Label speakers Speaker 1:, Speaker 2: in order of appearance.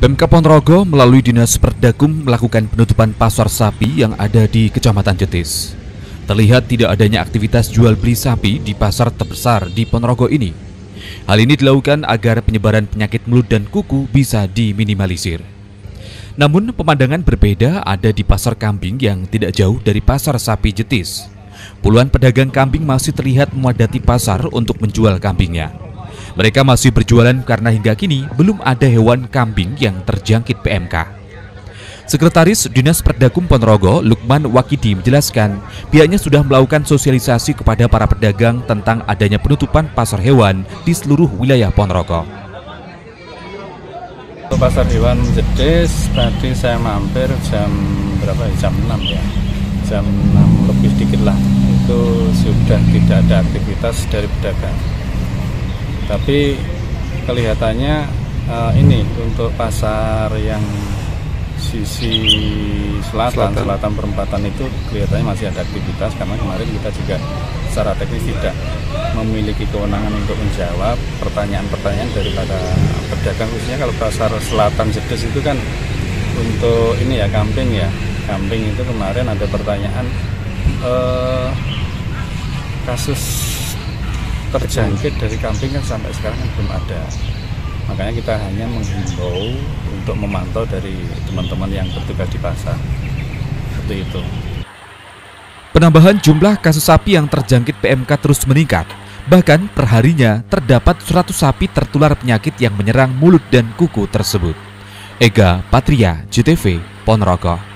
Speaker 1: Pemkab Ponorogo melalui Dinas Perdakum melakukan penutupan pasar sapi yang ada di Kecamatan Jetis. Terlihat tidak adanya aktivitas jual beli sapi di pasar terbesar di Ponorogo ini. Hal ini dilakukan agar penyebaran penyakit mulut dan kuku bisa diminimalisir. Namun pemandangan berbeda ada di pasar kambing yang tidak jauh dari pasar sapi Jetis. Puluhan pedagang kambing masih terlihat memadati pasar untuk menjual kambingnya. Mereka masih berjualan karena hingga kini belum ada hewan kambing yang terjangkit PMK. Sekretaris Dinas Perdakum Ponorogo, Lukman Wakidi menjelaskan, pihaknya sudah melakukan sosialisasi kepada para pedagang tentang adanya penutupan pasar hewan di seluruh wilayah Ponorogo.
Speaker 2: Pasar hewan Jetis tadi saya mampir jam berapa? Jam 6 ya. Jam 6 lebih sedikit lah. Itu sudah tidak ada aktivitas dari pedagang. Tapi kelihatannya ini untuk pasar yang sisi selatan perempatan itu kelihatannya masih ada aktivitas, karena kemarin kita juga secara teknis tidak memiliki kewenangan untuk menjawab pertanyaan-pertanyaan daripada pedagang, khususnya kalau pasar selatan Jetis itu kan untuk ini ya kambing itu kemarin ada pertanyaan kasus terjangkit dari kambing kan sampai sekarang kan belum ada. Makanya kita hanya menghimbau untuk memantau dari teman-teman yang bertugas di pasar. Seperti itu.
Speaker 1: Penambahan jumlah kasus sapi yang terjangkit PMK terus meningkat. Bahkan perharinya terdapat 100 sapi tertular penyakit yang menyerang mulut dan kuku tersebut. Ega Patria, JTV, Ponorogo.